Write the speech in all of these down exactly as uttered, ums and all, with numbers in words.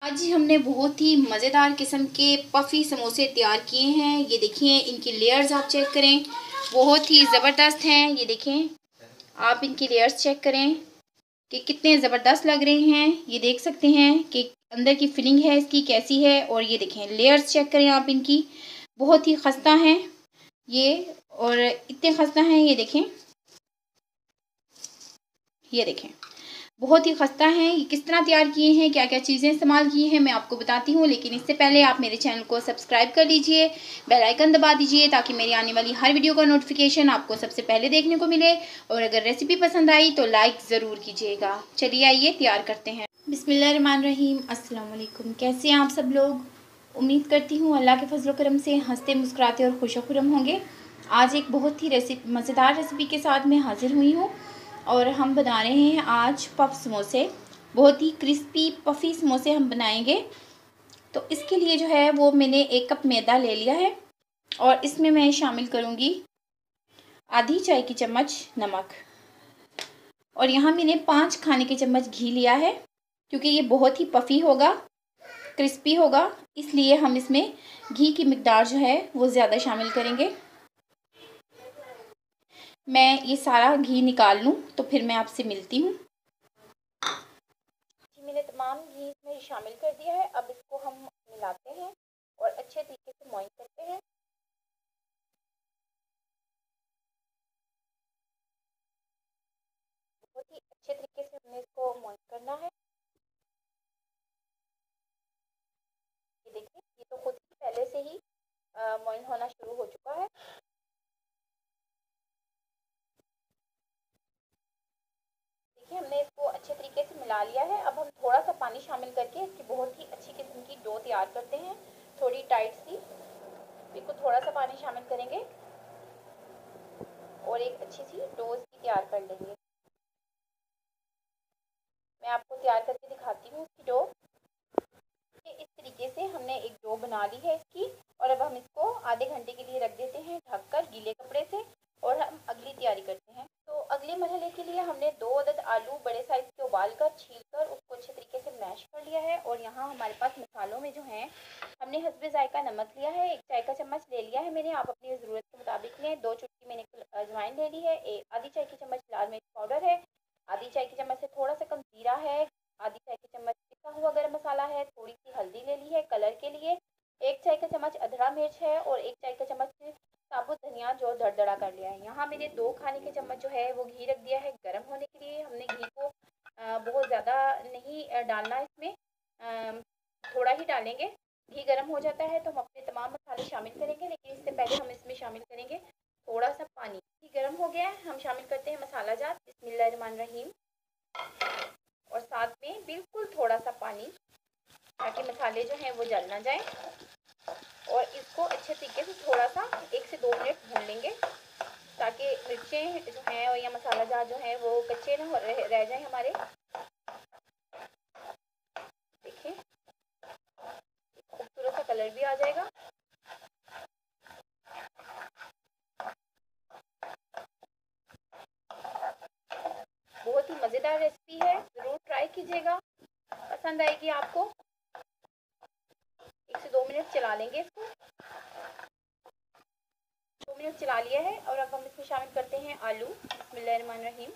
आज ही हमने बहुत ही मज़ेदार किस्म के पफ़ी समोसे तैयार किए हैं। ये देखिए, इनकी लेयर्स आप चेक करें, बहुत ही ज़बरदस्त हैं। ये देखें, आप इनकी लेयर्स चेक करें कि कितने ज़बरदस्त लग रहे हैं। ये देख सकते हैं कि अंदर की फिलिंग है इसकी कैसी है। और ये देखें, लेयर्स चेक करें आप इनकी, बहुत ही खस्ता हैं ये, और इतने खस्ता हैं। ये देखें, ये देखें, बहुत ही खस्ता हैं। ये किस तरह तैयार किए हैं, क्या क्या चीज़ें इस्तेमाल की हैं, मैं आपको बताती हूँ। लेकिन इससे पहले आप मेरे चैनल को सब्सक्राइब कर लीजिए, बेल आइकन दबा दीजिए, ताकि मेरी आने वाली हर वीडियो का नोटिफिकेशन आपको सबसे पहले देखने को मिले। और अगर रेसिपी पसंद आई तो लाइक ज़रूर कीजिएगा। चलिए आइए तैयार करते हैं। बिस्मिल्लाहिर्रहमानिर्रहीम। अस्सलाम वालेकुम। कैसे हैं आप सब लोग? उम्मीद करती हूँ अल्लाह के फजल करम से हंसते मुस्कुराते और खुश खुरम होंगे। आज एक बहुत ही रेसिपी मज़ेदार रेसिपी के साथ मैं हाज़िर हुई हूँ और हम बना रहे हैं आज पफ समोसे। बहुत ही क्रिस्पी पफ़ी समोसे हम बनाएंगे। तो इसके लिए जो है वो मैंने एक कप मैदा ले लिया है और इसमें मैं शामिल करूँगी आधी चाय की चम्मच नमक। और यहाँ मैंने पाँच खाने के चम्मच घी लिया है, क्योंकि ये बहुत ही पफ़ी होगा, क्रिस्पी होगा, इसलिए हम इसमें घी की मिकदार जो है वो ज़्यादा शामिल करेंगे। मैं ये सारा घी निकाल लूँ तो फिर मैं आपसे मिलती हूँ। मैंने तमाम घी इसमें शामिल कर दिया है। अब इसको हम मिलाते हैं और अच्छे तरीके से मॉइन करते हैं। बहुत ही अच्छे तरीके से हमने इसको मॉइन करना है। ये देखिए, ये तो खुद ही पहले से ही मॉइन होना शुरू हो चुका है। देखिए, हमने इसको अच्छे तरीके से मिला लिया है। अब हम थोड़ा सा पानी शामिल करके इसकी बहुत ही अच्छी किस्म की डो तैयार करते हैं, थोड़ी टाइट सी। बिल्कुल थोड़ा सा पानी शामिल करेंगे और एक अच्छी सी डो इसकी तैयार कर लेंगे। मैं आपको तैयार करके दिखाती हूँ इसकी डो। इस तरीके से हमने एक डो बना ली है इसकी, और अब हम इसको आधे घंटे के लिए रख देते हैं ढककर गीले कपड़े से, और हम अगली तैयारी करते हैं। तो अगले मरहले के लिए हमने दो अदद आलू बड़े साइज के उबालकर छीलकर उसको अच्छे तरीके से मैश कर लिया है। और यहाँ हमारे पास मसालों में जो है, हमने हस्बे जायका नमक लिया है, एक चाय का चम्मच ले लिया है मैंने, आप अपनी ज़रूरत के मुताबिक लें। दो चुटकी मैंने अजवाइन ले ली है, एक आधी चाय की चम्मच लाल मिर्च पाउडर है, आधी चाय की चम्मच से थोड़ा सा कम जीरा है, आधी चाय की चम्मच पिसा हुआ गरम मसाला है, थोड़ी सी हल्दी ले ली है कलर के लिए, एक चाय का चम्मच अधड़ा मिर्च है, और एक चाय का चम्मच साबुत धनिया जो दरदरा कर लिया है। यहाँ मैंने दो खाने के चम्मच जो है वो घी रख दिया है गर्म होने के लिए। हमने घी को बहुत ज़्यादा नहीं डालना, इसमें थोड़ा ही डालेंगे। घी गर्म हो जाता है तो हम अपने तमाम मसाले शामिल करेंगे, लेकिन इससे पहले हम इसमें शामिल करेंगे थोड़ा सा पानी। घी गर्म हो गया है, हम शामिल करते हैं मसाला जात। बिस्मिल्लाहिर्रहमानिर्रहीम। और साथ में बिल्कुल थोड़ा सा पानी, ताकि मसाले जो हैं वो जल ना जाए। और इसको अच्छे तरीके से थोड़ा सा एक से दो मिनट भून लेंगे, ताकि मिर्चें जो हैं और या मसाला जार जो है वो कच्चे ना रह, रह जाए हमारे। देखिए, खूबसूरत सा कलर भी आ जाएगा। बहुत ही मज़ेदार रेसिपी है, ज़रूर ट्राई कीजिएगा, पसंद आएगी आपको। एक से दो मिनट चला लेंगे इसको। दो मिनट चला लिया है, और अब हम इसमें शामिल करते हैं आलू। बिस्मिल्लाहिर्रहमानिर्रहीम।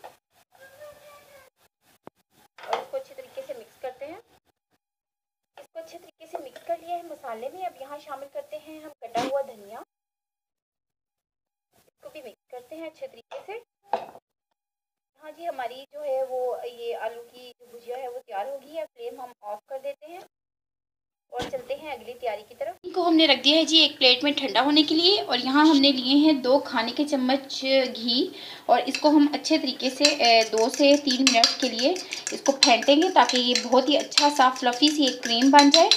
और इसको अच्छे तरीके से मिक्स करते हैं। इसको अच्छे तरीके से मिक्स कर लिया है मसाले में। अब यहाँ शामिल करते हैं हम कटा हुआ धनिया, इसको भी मिक्स करते हैं अच्छे तरीके से। हाँ जी, हमारी जो है वो ये आलू की जो भुजिया है वो तैयार होगी है। फ्लेम हम ऑफ कर देते हैं और चलते हैं अगली तैयारी की तरफ। इनको हमने रख दिया है जी एक प्लेट में ठंडा होने के लिए, और यहाँ हमने लिए हैं दो खाने के चम्मच घी, और इसको हम अच्छे तरीके से दो से तीन मिनट के लिए इसको फेंटेंगे, ताकि ये बहुत ही अच्छा सा फ्लफ़ी सी एक क्रीम बन जाए।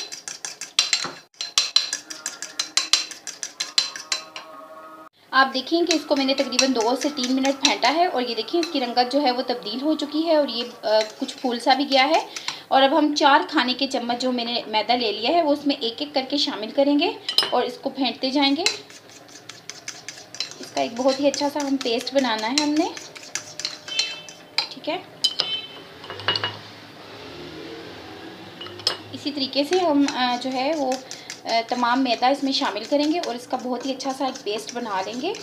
आप देखें कि इसको मैंने तकरीबन दो से तीन मिनट फेंटा है, और ये देखिए इसकी रंगत जो है वो तब्दील हो चुकी है, और ये आ, कुछ फूल सा भी गया है। और अब हम चार खाने के चम्मच जो मैंने मैदा ले लिया है वो उसमें एक एक करके शामिल करेंगे और इसको फेंटते जाएंगे। इसका एक बहुत ही अच्छा सा हम पेस्ट बनाना है हमने, ठीक है। इसी तरीके से हम जो है वो तमाम मैदा इसमें शामिल करेंगे और इसका बहुत ही अच्छा सा एक पेस्ट बना लेंगे।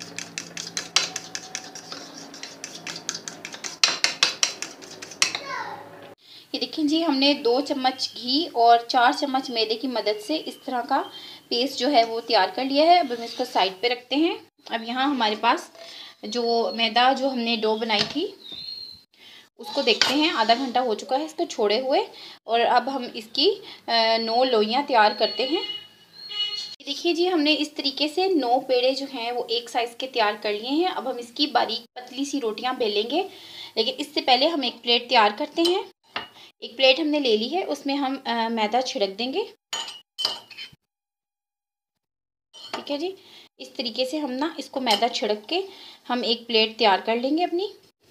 ये देखिए जी, हमने दो चम्मच घी और चार चम्मच मैदे की मदद से इस तरह का पेस्ट जो है वो तैयार कर लिया है। अब हम इसको साइड पे रखते हैं। अब यहाँ हमारे पास जो मैदा जो हमने डो बनाई थी उसको देखते हैं, आधा घंटा हो चुका है इसको छोड़े हुए। और अब हम इसकी नौ लोइयाँ तैयार करते हैं। देखिए जी, हमने इस तरीके से नौ पेड़े जो हैं वो एक साइज़ के तैयार कर लिए हैं। अब हम इसकी बारीक पतली सी रोटियां बेलेंगे, लेकिन इससे पहले हम एक प्लेट तैयार करते हैं। एक प्लेट हमने ले ली है, उसमें हम आ, मैदा छिड़क देंगे। ठीक है जी, इस तरीके से हम ना इसको मैदा छिड़क के हम एक प्लेट तैयार कर लेंगे अपनी।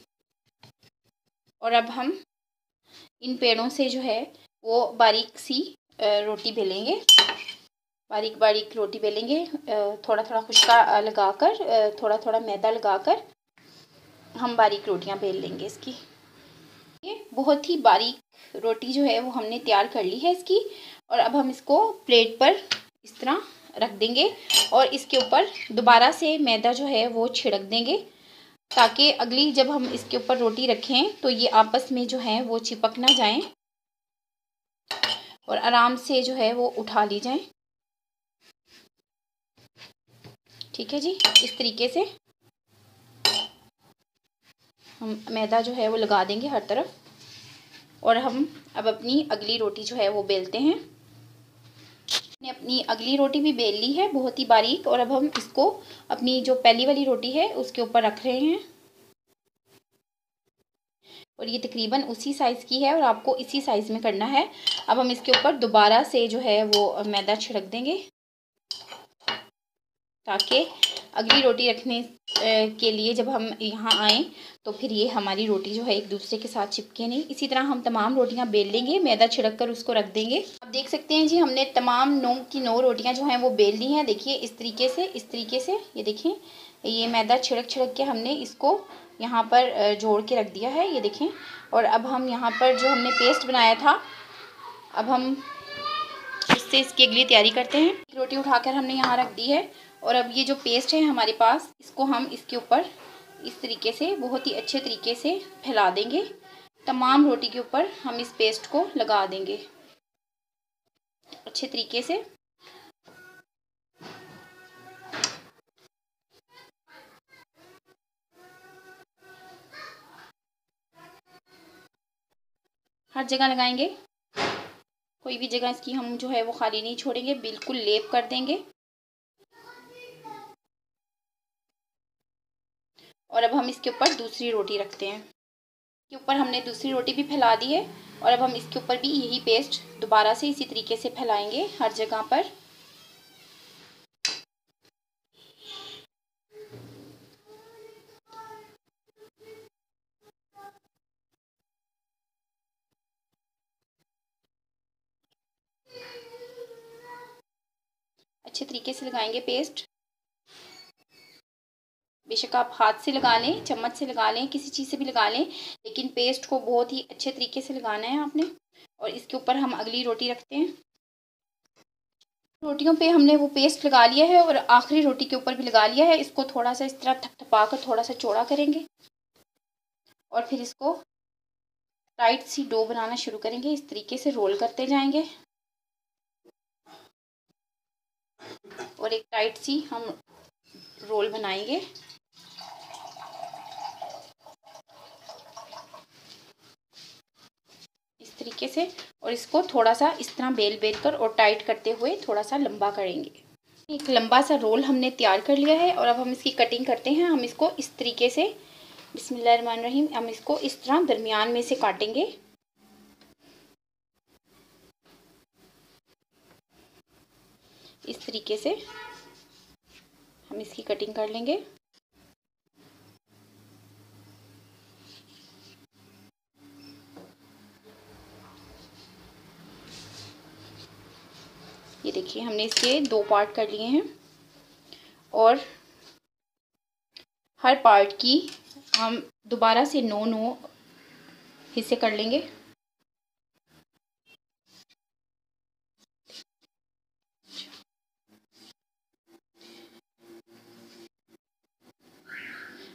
और अब हम इन पेड़ों से जो है वो बारीक सी रोटी बेलेंगे, बारीक बारीक रोटी बेलेंगे। थोड़ा थोड़ा खुशका लगाकर, थोड़ा थोड़ा मैदा लगाकर हम बारीक रोटियां बेल लेंगे इसकी। ये बहुत ही बारीक रोटी जो है वो हमने तैयार कर ली है इसकी। और अब हम इसको प्लेट पर इस तरह रख देंगे और इसके ऊपर दोबारा से मैदा जो है वो छिड़क देंगे, ताकि अगली जब हम इसके ऊपर रोटी रखें तो ये आपस में जो है वो चिपक ना जाएं और आराम से जो है वो उठा ली जाएं। ठीक है जी, इस तरीके से हम मैदा जो है वो लगा देंगे हर तरफ। और हम अब अपनी अगली रोटी जो है वो बेलते हैं। हमने अपनी अगली रोटी भी बेल ली है बहुत ही बारीक, और अब हम इसको अपनी जो पहली वाली रोटी है उसके ऊपर रख रहे हैं। और ये तकरीबन उसी साइज़ की है और आपको इसी साइज़ में करना है। अब हम इसके ऊपर दोबारा से जो है वो मैदा छिड़क देंगे, ताकि अगली रोटी रखने के लिए जब हम यहाँ आएँ तो फिर ये हमारी रोटी जो है एक दूसरे के साथ चिपके नहीं। इसी तरह हम तमाम रोटियाँ बेल लेंगे, मैदा छिड़क कर उसको रख देंगे। अब देख सकते हैं जी, हमने तमाम नौ की नौ रोटियाँ जो हैं वो बेल ली हैं। देखिए इस तरीके से, इस तरीके से ये देखें, ये मैदा छिड़क छिड़क के हमने इसको यहाँ पर जोड़ के रख दिया है, ये देखें। और अब हम यहाँ पर जो हमने पेस्ट बनाया था, अब हम उससे इसकी अगली तैयारी करते हैं। एक रोटी उठाकर हमने यहाँ रख दी है और अब ये जो पेस्ट है हमारे पास, इसको हम इसके ऊपर इस तरीके से बहुत ही अच्छे तरीके से फैला देंगे। तमाम रोटी के ऊपर हम इस पेस्ट को लगा देंगे अच्छे तरीके से। हर जगह लगाएंगे, कोई भी जगह इसकी हम जो है वो खाली नहीं छोड़ेंगे, बिल्कुल लेप कर देंगे। और अब हम इसके ऊपर दूसरी रोटी रखते हैं। इसके ऊपर हमने दूसरी रोटी भी फैला दी है और अब हम इसके ऊपर भी यही पेस्ट दोबारा से इसी तरीके से फैलाएंगे हर जगह पर। अच्छे तरीके से लगाएंगे पेस्ट। बेशक आप हाथ से लगा लें, चम्मच से लगा लें, किसी चीज़ से भी लगा लें, लेकिन पेस्ट को बहुत ही अच्छे तरीके से लगाना है आपने। और इसके ऊपर हम अगली रोटी रखते हैं। रोटियों पे हमने वो पेस्ट लगा लिया है और आखिरी रोटी के ऊपर भी लगा लिया है। इसको थोड़ा सा इस तरह थपथपा कर थोड़ा सा चौड़ा करेंगे और फिर इसको टाइट सी डो बनाना शुरू करेंगे। इस तरीके से रोल करते जाएंगे और एक टाइट सी हम रोल बनाएंगे। इस तरीके से, और इसको थोड़ा सा इस तरह बेल बेल कर और टाइट करते हुए थोड़ा सा लंबा करेंगे। एक लंबा सा रोल हमने तैयार कर लिया है और अब हम इसकी कटिंग करते हैं। हम इसको इस तरीके से, बिस्मिल्लाहिर्रहमानिर्रहीम, हम इसको इस तरह दरमियान में से काटेंगे। इस तरीके से हम इसकी कटिंग कर लेंगे। ये देखिए, हमने इसके दो पार्ट कर लिए हैं और हर पार्ट की हम दोबारा से नौ नौ हिस्से कर लेंगे।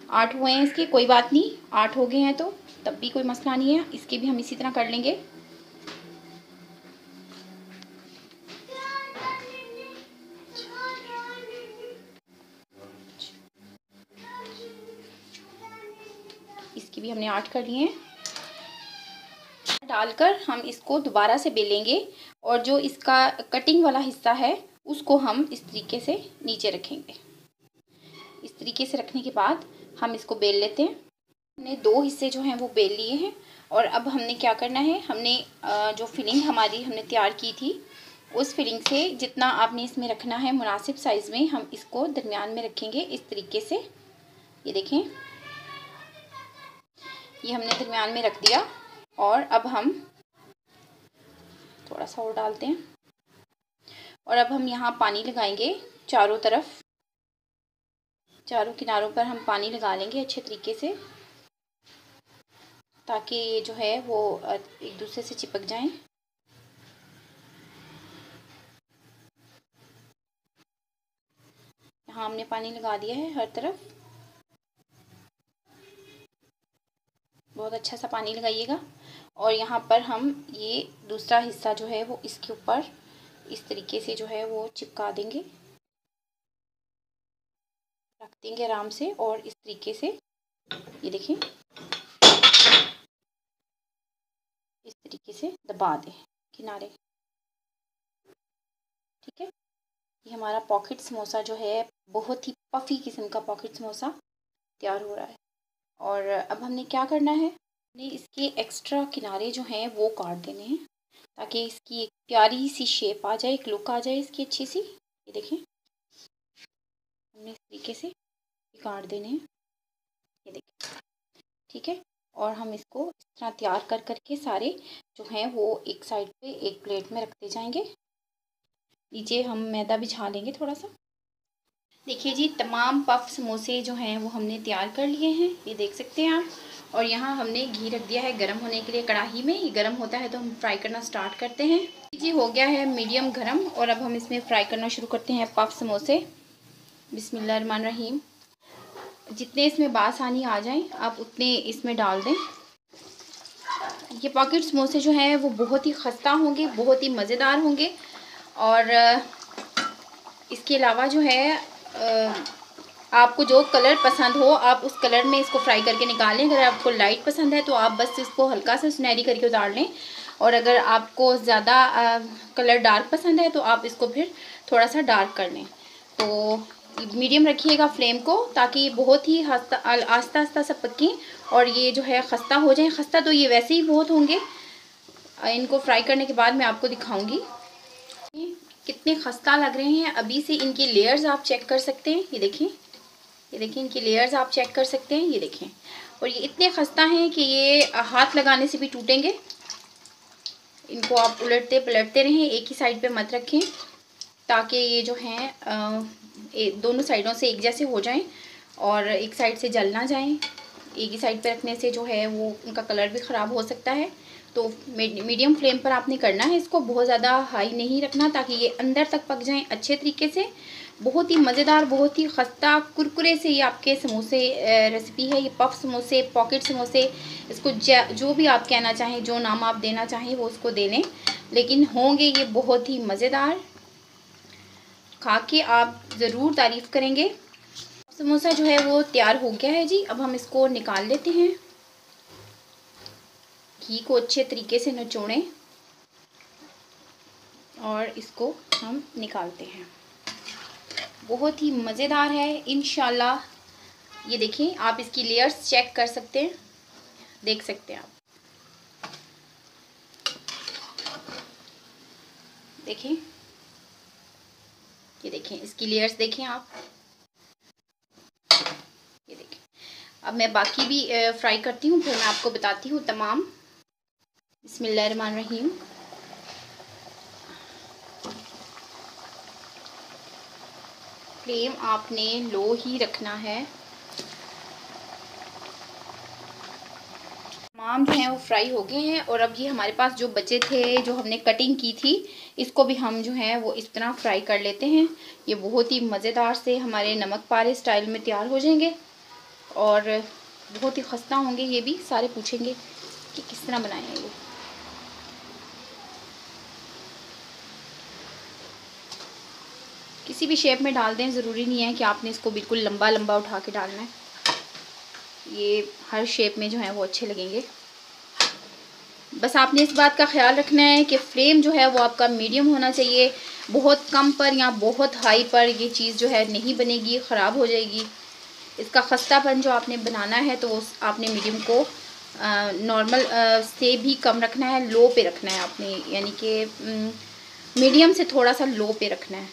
आठ हुए हैं इसके, कोई बात नहीं, आठ हो गए हैं तो तब भी कोई मसला नहीं है, इसके भी हम इसी तरह कर लेंगे। इसकी भी हमने आठ कर लिए हैं। डालकर हम इसको दोबारा से बेलेंगे और जो इसका कटिंग वाला हिस्सा है उसको हम इस तरीके से नीचे रखेंगे। इस तरीके से रखने के बाद हम इसको बेल लेते हैं। हमने दो हिस्से जो हैं वो बेल लिए हैं और अब हमने क्या करना है, हमने जो फिलिंग हमारी हमने तैयार की थी उस फिलिंग से जितना आपने इसमें रखना है मुनासिब साइज़ में हम इसको दरमियान में रखेंगे इस तरीके से। ये देखें, ये हमने दरमियान में रख दिया और अब हम थोड़ा सा और डालते हैं और अब हम यहाँ पानी लगाएंगे चारों तरफ, चारों किनारों पर हम पानी लगा लेंगे अच्छे तरीके से ताकि ये जो है वो एक दूसरे से चिपक जाएं। यहाँ हमने पानी लगा दिया है हर तरफ, बहुत अच्छा सा पानी लगाइएगा। और यहाँ पर हम ये दूसरा हिस्सा जो है वो इसके ऊपर इस तरीके से जो है वो चिपका देंगे, रख देंगे आराम से और इस तरीके से ये देखें इस तरीके से दबा दें किनारे। ठीक है, ये हमारा पॉकेट समोसा जो है बहुत ही पफ़ी किस्म का पॉकेट समोसा तैयार हो रहा है। और अब हमने क्या करना है, हमने इसके एक्स्ट्रा किनारे जो हैं वो काट देने हैं ताकि इसकी एक प्यारी सी शेप आ जाए, एक लुक आ जाए इसकी अच्छी सी। ये देखें हमने इस तरीके से काट देने हैं, ये देखें। ठीक है, और हम इसको इस तरह तैयार कर करके सारे जो हैं वो एक साइड पे एक प्लेट में रखते जाएंगे। नीचे हम मैदा बिछा लेंगे थोड़ा सा। देखिए जी, तमाम पफ समोसे जो हैं वो हमने तैयार कर लिए हैं, ये देख सकते हैं आप। और यहाँ हमने घी रख दिया है गर्म होने के लिए कढ़ाई में। ये गर्म होता है तो हम फ्राई करना स्टार्ट करते हैं। जी हो गया है मीडियम गर्म और अब हम इसमें फ्राई करना शुरू करते हैं पफ समोसे। बिस्मिल्लाहिर्रहमानिर्रहीम। जितने इसमें बासानी आ जाएं आप उतने इसमें डाल दें। ये पॉकेट समोसे जो हैं वो बहुत ही खस्ता होंगे, बहुत ही मज़ेदार होंगे। और इसके अलावा जो है आपको जो कलर पसंद हो आप उस कलर में इसको फ्राई करके निकालें। अगर आपको लाइट पसंद है तो आप बस इसको हल्का सा सुनहरी करके उतार लें और अगर आपको ज़्यादा कलर डार्क पसंद है तो आप इसको फिर थोड़ा सा डार्क कर लें। तो मीडियम रखिएगा फ्लेम को ताकि बहुत ही आस्ता आस्ता आस्ता सा पकें और ये जो है खस्ता हो जाए। खस्ता तो ये वैसे ही बहुत होंगे, इनको फ्राई करने के बाद मैं आपको दिखाऊंगी कितने खस्ता लग रहे हैं। अभी से इनकी लेयर्स आप चेक कर सकते हैं, ये देखें, ये देखें इनकी लेयर्स आप चेक कर सकते हैं, ये देखें। और ये इतने खस्ता हैं कि ये हाथ लगाने से भी टूटेंगे। इनको आप उलटते पलटते रहें, एक ही साइड पे मत रखें ताकि ये जो हैं दोनों साइडों से एक जैसे हो जाएं और एक साइड से जल ना जाएं। एक ही साइड पे रखने से जो है वो उनका कलर भी ख़राब हो सकता है। तो मीडियम फ्लेम पर आपने करना है इसको, बहुत ज़्यादा हाई नहीं रखना ताकि ये अंदर तक पक जाएं अच्छे तरीके से। बहुत ही मज़ेदार, बहुत ही खस्ता कुरकुरे से ये आपके समोसे रेसिपी है। ये पफ समोसे, पॉकेट समोसे, इसको जो भी आप कहना चाहें, जो नाम आप देना चाहें वो उसको दे लें, लेकिन होंगे ये बहुत ही मज़ेदार। खा के आप ज़रूर तारीफ़ करेंगे। समोसा जो है वो तैयार हो गया है जी। अब हम इसको निकाल लेते हैं। घी को अच्छे तरीके से निचोड़ें और इसको हम निकालते हैं। बहुत ही मज़ेदार है इंशाल्लाह। ये देखें, आप इसकी लेयर्स चेक कर सकते हैं, देख सकते हैं आप, देखें, ये देखें इसकी लेयर्स देखें आप, ये देखें। अब मैं बाकी भी फ्राई करती हूँ फिर मैं आपको बताती हूँ तमाम। बिस्मिल्लाहिर्रहमानिर्रहीम। फ्लेम आपने लो ही रखना है। तमाम जो हैं वो फ्राई हो गए हैं और अब ये हमारे पास जो बचे थे, जो हमने कटिंग की थी, इसको भी हम जो है वो इस तरह फ्राई कर लेते हैं। ये बहुत ही मज़ेदार से हमारे नमक पारे स्टाइल में तैयार हो जाएंगे। और बहुत ही खस्ता होंगे ये भी, सारे पूछेंगे कि किस तरह बनाए हैं ये। किसी भी शेप में डाल दें, ज़रूरी नहीं है कि आपने इसको बिल्कुल लंबा लंबा उठा के डालना है, ये हर शेप में जो है वो अच्छे लगेंगे। बस आपने इस बात का ख्याल रखना है कि फ्लेम जो है वो आपका मीडियम होना चाहिए, बहुत कम पर या बहुत हाई पर ये चीज़ जो है नहीं बनेगी, ख़राब हो जाएगी। इसका खस्तापन जो आपने बनाना है तो आपने मीडियम को नॉर्मल से भी कम रखना है, लो पे रखना है आपने, यानी कि मीडियम से थोड़ा सा लो पे रखना है।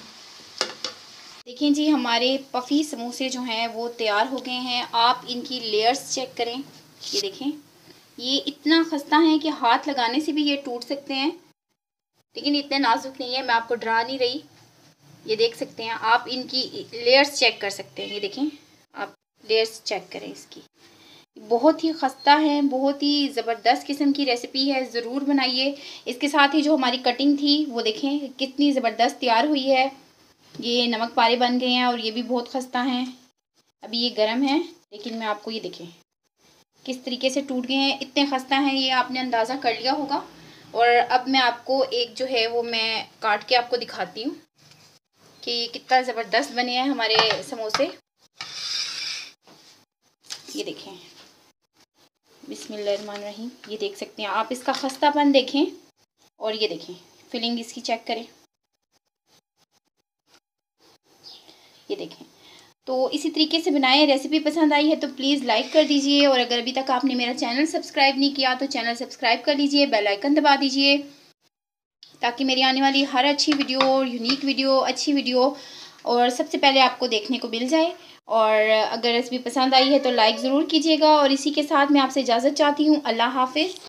देखें जी, हमारे पफ़ी समोसे जो हैं वो तैयार हो गए हैं। आप इनकी लेयर्स चेक करें, ये देखें, ये इतना खस्ता है कि हाथ लगाने से भी ये टूट सकते हैं, लेकिन इतने नाजुक नहीं है, मैं आपको डरा नहीं रही। ये देख सकते हैं आप, इनकी लेयर्स चेक कर सकते हैं, ये देखें आप, लेयर्स चेक करें इसकी, बहुत ही खस्ता है, बहुत ही ज़बरदस्त किस्म की रेसिपी है, ज़रूर बनाइए। इसके साथ ही जो हमारी कटिंग थी वो देखें कितनी ज़बरदस्त तैयार हुई है। ये नमक पारे बन गए हैं और ये भी बहुत खस्ता हैं। अभी ये गर्म है, लेकिन मैं आपको ये देखें किस तरीके से टूट गए हैं, इतने खस्ता हैं, ये आपने अंदाज़ा कर लिया होगा। और अब मैं आपको एक जो है वो मैं काट के आपको दिखाती हूँ कि कितना ज़बरदस्त बने हैं हमारे समोसे। ये देखें, बिस्मिल्लाहिर्रहमानिर्रहीम, ये देख सकते हैं आप, इसका खस्तापन देखें और ये देखें फिलिंग इसकी चेक करें, ये देखें। तो इसी तरीके से बनाएं। रेसिपी पसंद आई है तो प्लीज़ लाइक कर दीजिए, और अगर अभी तक आपने मेरा चैनल सब्सक्राइब नहीं किया तो चैनल सब्सक्राइब कर लीजिए, बेल आइकन दबा दीजिए, ताकि मेरी आने वाली हर अच्छी वीडियो, यूनिक वीडियो, अच्छी वीडियो और सबसे पहले आपको देखने को मिल जाए। और अगर रेसिपी पसंद आई है तो लाइक ज़रूर कीजिएगा, और इसी के साथ मैं आपसे इजाज़त चाहती हूँ। अल्लाह हाफ़िज़।